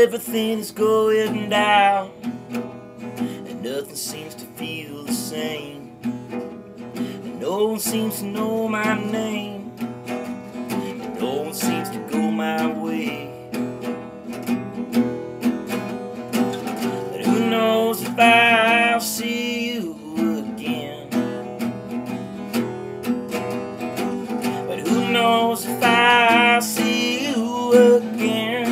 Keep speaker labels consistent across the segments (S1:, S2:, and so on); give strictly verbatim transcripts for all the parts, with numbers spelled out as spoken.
S1: everything is going down, and nothing seems to feel the same, and no one seems to know my name, and no one seems to go my way. But who knows if I'll see you again? But who knows if I'll see you again?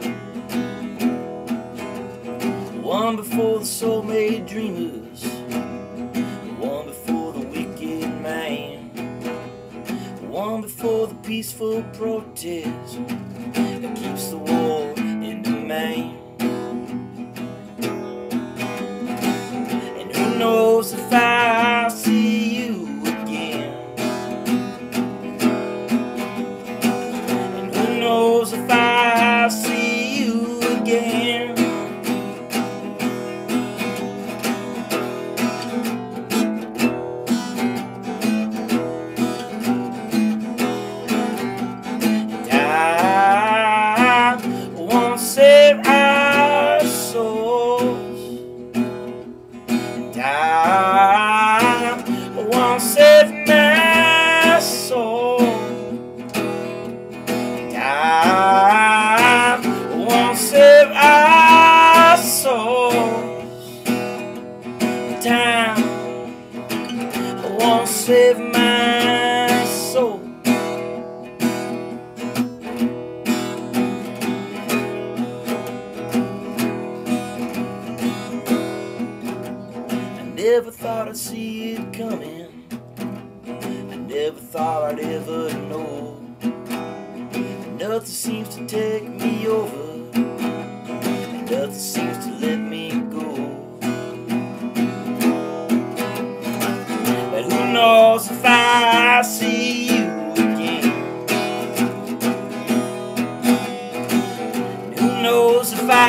S1: One before the soul-made dreamers, one before the wicked man, one before the peaceful protest that keeps the war in demand. And who knows if I'll see you again? And who knows if I'll see you again? Save our souls, and I won't save my soul, and I won't save our souls. Time won't save my soul. Never thought I'd see it coming, I never thought I'd ever know. Nothing seems to take me over, and nothing seems to let me go. But who knows if I see you again? Who knows if I